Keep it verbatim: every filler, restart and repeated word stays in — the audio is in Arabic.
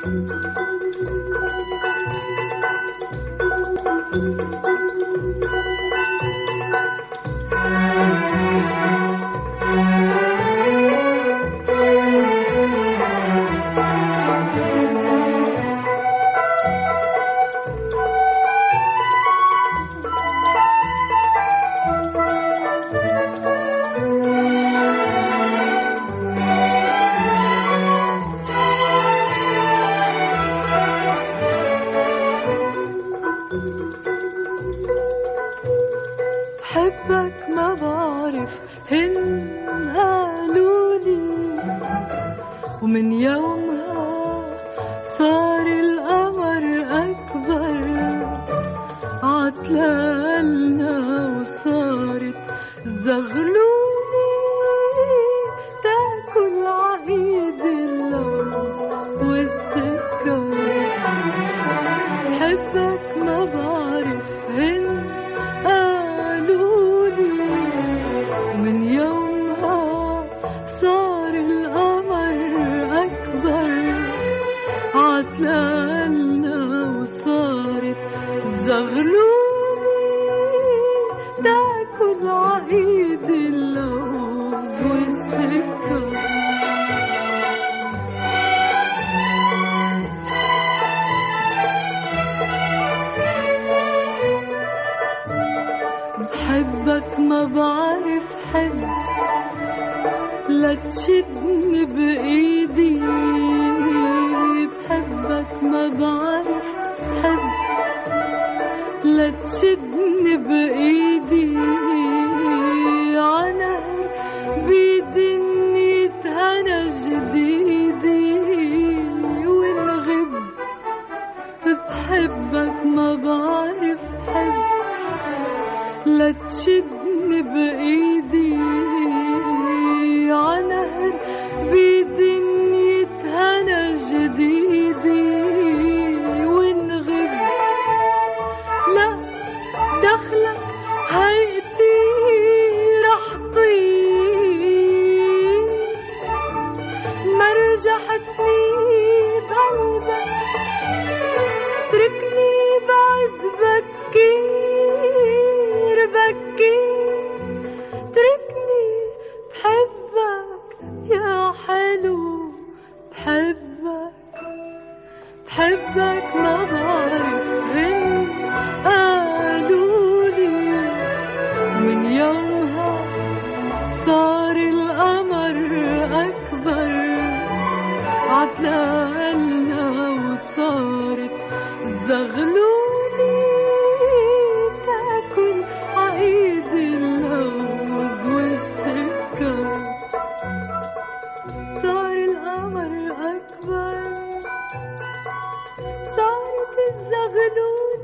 بحبك ما بعرف هن قالولي، ومن يومها صار القمر أكبر، عتلالنا وصارت زغلولي تاكل عقيد اللوز والسكر. بحبك ما بعرف هن من يومها صار القمر أكبر، عتلالنا وصارت زغلولي تاكل عقيد اللوز والسكر. بحبك ما بعرف حب، لا تشدني بإيدي. بحبك ما بعرف حب، لا تشدني بإيدي. عنهر بيدي إني أنا جديدي ونغب. بحبك ما بعرف حب، لا تشدني بإيدي. عنهر بيدي إني أنا جديدي ونغب. لا دخلك هيئتي رح طير، ما رجحتني بقلبك تركني بعد بكير بكير. تركني بحبك يا حلو، بحبك بحبك ما بعرف هن قالولي. من يومها صار القمر أكبر، عتلالنا وصارت زغلولي تاكل عقيد اللوز والسكر. صار القمر أكبر، صارت الزغلولي